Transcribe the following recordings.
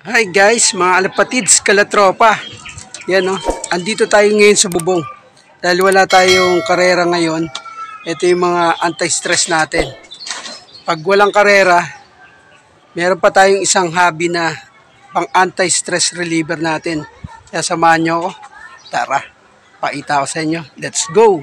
Hi guys, mga alapatids, kalatropa. Yan o, andito tayo ngayon sa bubong. Dahil wala tayong karera ngayon, ito yung mga anti-stress natin. Pag walang karera, meron pa tayong isang hobby na pang anti-stress reliever natin. Kaya samahan nyo ako. Tara, paita ko sa inyo. Let's go!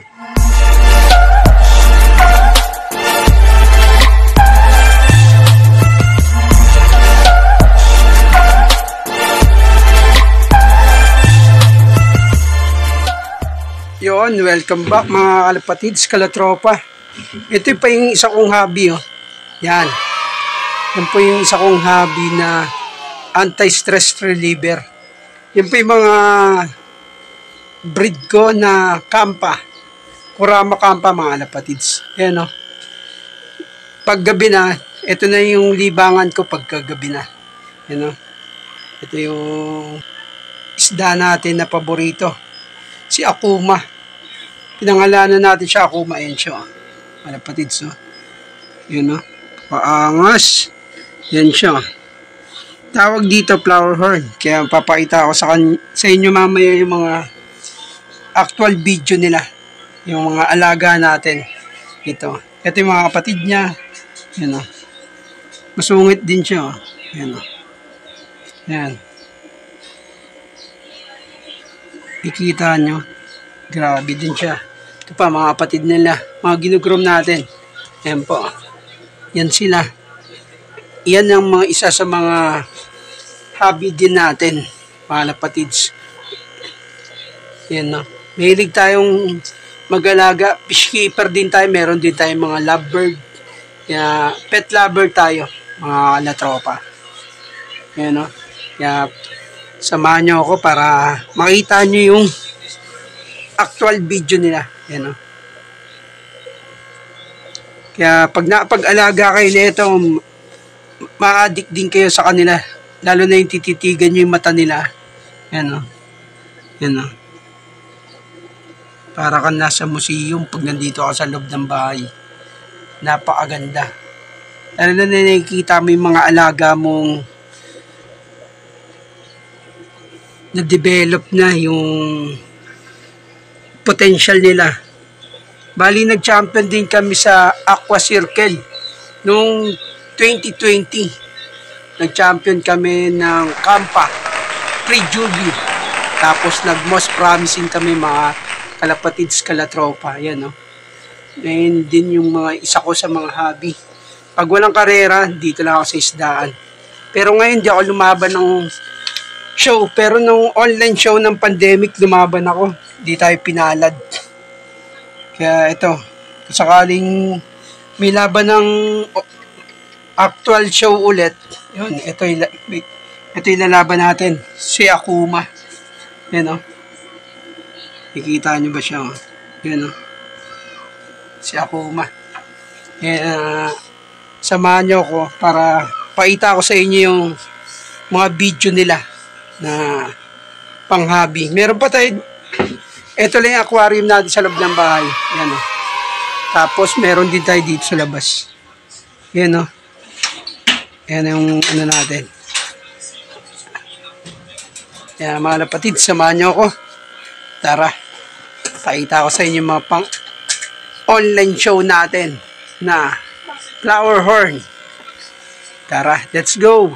Yon, welcome back mga kalapatids, kalatropa. Ito pa yung isa kong hobby, oh. Yan. Yan po yung isa kong hobby na anti-stress reliever. Yan po yung mga breed ko na kampa. Kurama kampa mga kalapatids. Yan, oh. Paggabi na, ito na yung libangan ko pagkagabi na. Yan, oh. Ito yung isda natin na paborito. Si Akuma. Pinangalanan natin siya Akuma. Ayan siya. Malapatids. So. Yun o. Paangas. Yan siya. Tawag dito flower horn. Kaya papakita ako sa inyo mamaya yung mga actual video nila. Yung mga alaga natin. Ito. Ito yung mga kapatid niya. Yan o. Masungit din siya. Yan o. Yan. Ikita nyo, grabe din siya. Ito pa, mga kapatid nila, mga ginugrom natin. Ayan po. Yan sila. Yan ang mga isa sa mga hobby din natin, mga kapatids. Yan no. Mahilig tayong mag-alaga. Fish keeper din tayo. Meron din tayong mga lovebird. Kaya, pet lover tayo, mga latropa. Yan no. Kaya, samahan nyo ako para makita nyo yung actual video nila. Yan, oh. Kaya pag napag-alaga kayo nito, ma-addict din kayo sa kanila. Lalo na yung tititigan nyo yung mata nila. Yan, oh. Yan, oh. Para kang nasa museum pag nandito ka sa loob ng bahay. Napakaganda. Lalo na nakikita mo yung mga alaga mong na-develop na yung potential nila. Bali, nag-champion din kami sa Aqua Circle noong 2020. Nag-champion kami ng Kampa, Pre-Juvie. Tapos nag-most promising kami mga kalapatids, kalatropa. Yan, no? Ngayon din yung mga isa ko sa mga hobby. Pag walang karera, dito lang ako sa isdaan. Pero ngayon, di ako lumaban ng show, pero nung online show ng pandemic, lumaban ako. Di tayo pinalad. Kaya ito, sakaling may laban ng actual show ulit, yun, ito yung lalaban natin, si Akuma. Yan o. Nakikita nyo ba siya? Yan o. Si Akuma. Yan, samahan nyo ako para paita ko sa inyo yung mga video nila na pang-hobby. Meron pa tayo, ito lang yung aquarium natin sa loob ng bahay. Yan o. Tapos, meron din tayo dito sa labas. Yan o. Yan yung ano natin. Yan mga kapatid, samahan nyo ako. Tara, pakita ko sa inyo mga pang-online show natin na flower horn. Tara, let's go!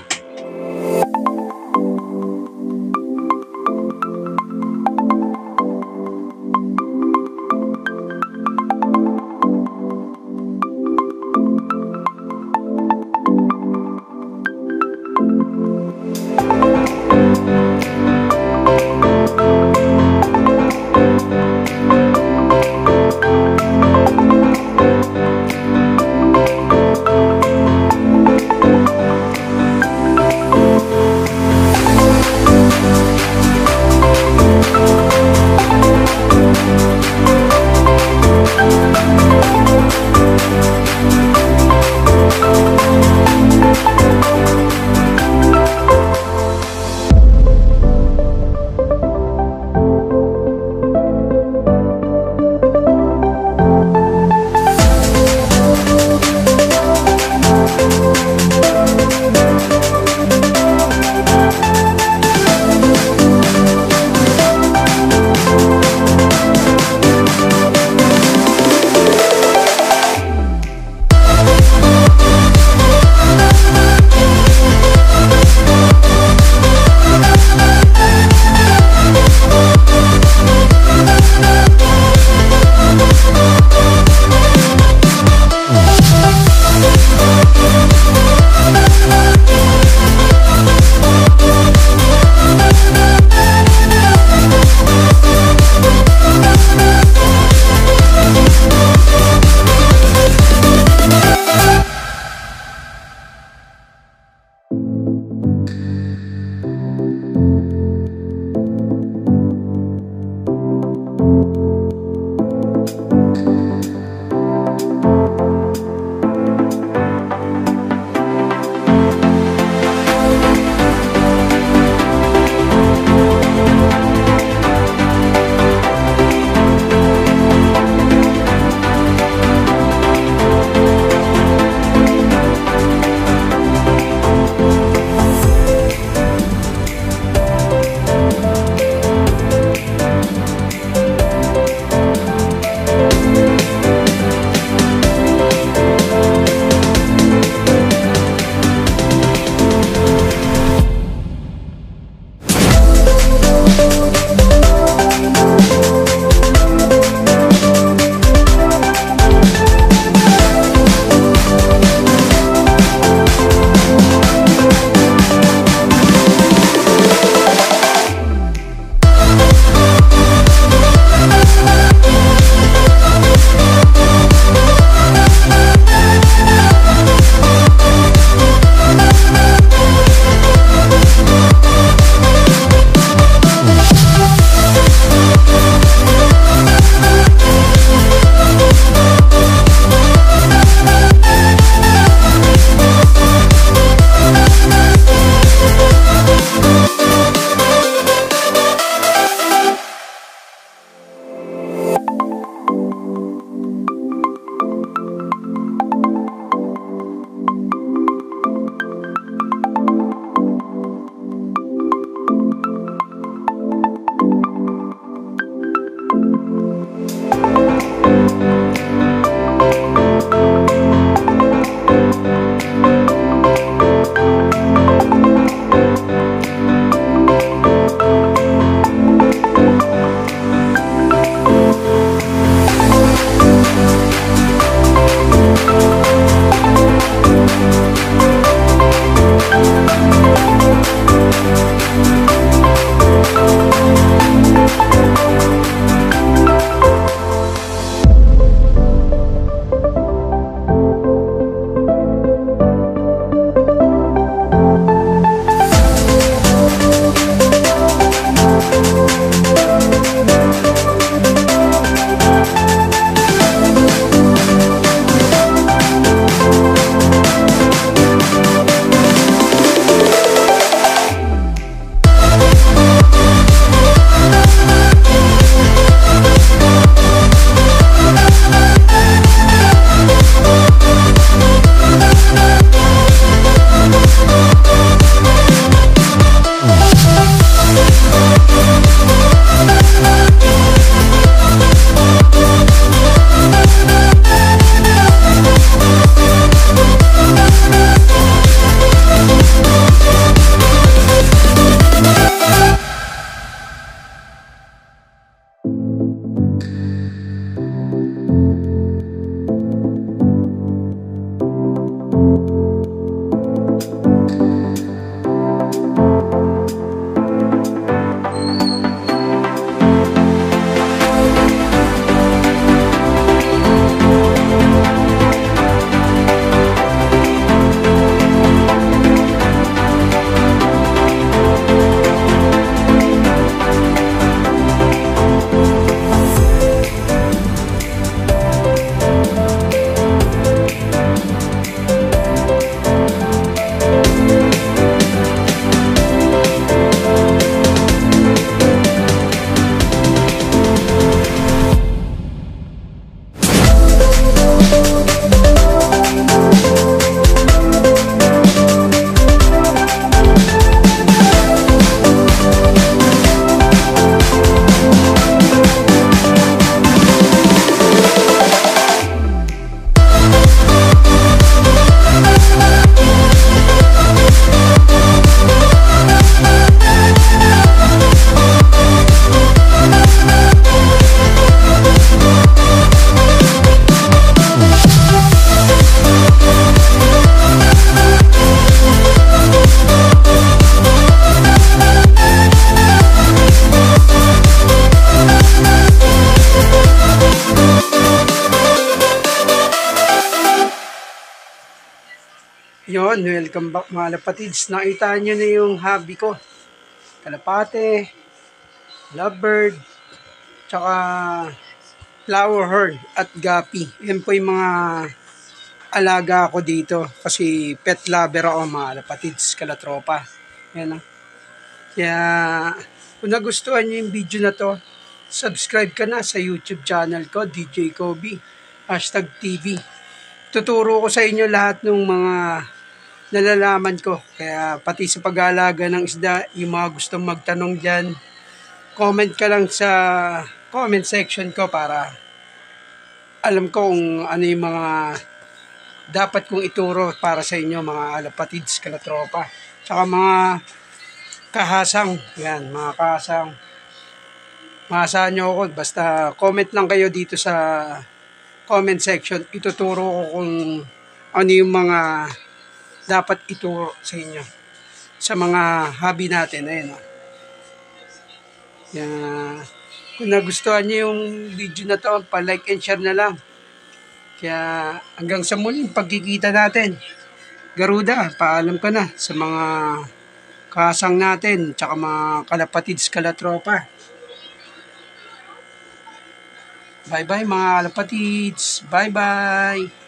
Yun, welcome back mga kalapatids. Nakita nyo na yung hobby ko. Kalapate, lovebird, tsaka flower horn at gapi. Yan po yung mga alaga ko dito. Kasi pet lover ako mga kalapatids, kalatropa. Yan o. Kaya kung nagustuhan nyo yung video na to, subscribe ka na sa YouTube channel ko, DJ Kobe, #TV. Tuturo ko sa inyo lahat ng mga nalalaman ko. Kaya pati sa pag-aalaga ng isda, yung mga gustong magtanong dyan, comment ka lang sa comment section ko para alam ko kung ano yung mga dapat kong ituro para sa inyo mga kalapatids, kalatropa. Tsaka mga kahasang, yan, mga kahasang. Maasahan nyo ako, basta comment lang kayo dito sa comment section. Ituturo ko kung ano yung mga dapat ituro sa inyo sa mga hobby natin. Ayun, oh. Kaya, kung nagustuhan niyo yung video na to, pa-like and share na lang. Kaya hanggang sa muling pagkikita natin. Garuda, paalam ka na sa mga kasang natin tsaka mga kalapatids, kalatropa. Bye bye mga kalapatids. Bye bye.